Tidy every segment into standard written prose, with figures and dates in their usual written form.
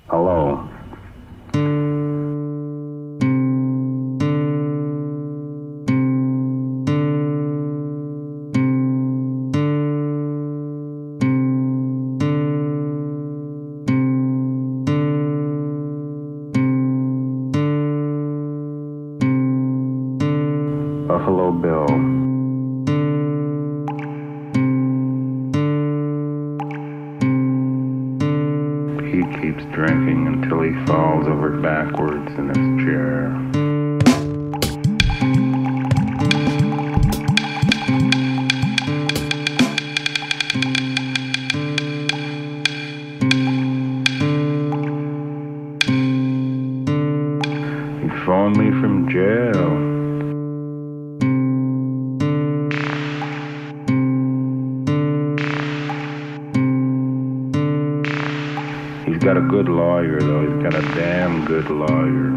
Hello. Buffalo Bill. He keeps drinking until he falls over backwards in his chair. He phoned me from jail. He's got a good lawyer, though. He's got a damn good lawyer.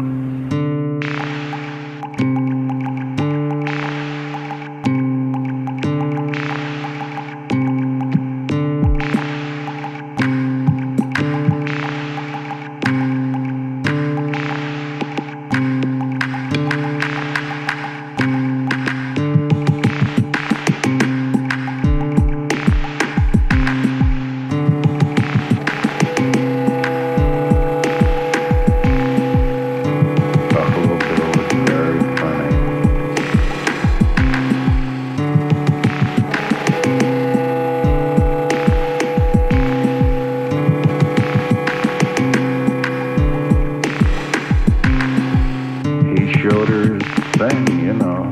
Showed her his thing, you know.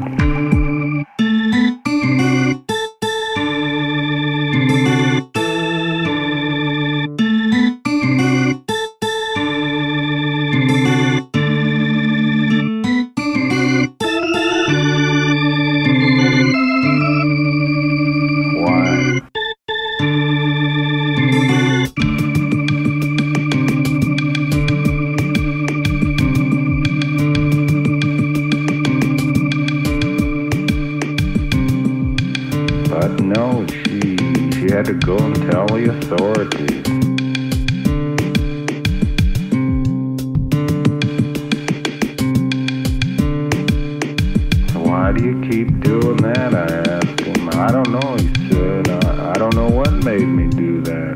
Why? But no, she had to go and tell the authorities. So why do you keep doing that? I asked him. I don't know, he said. I don't know what made me do that.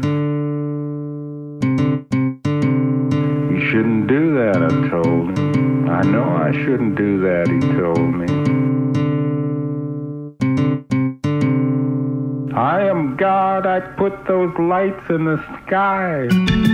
You shouldn't do that, I told him. I know I shouldn't do that, he told me. I am God, I put those lights in the sky.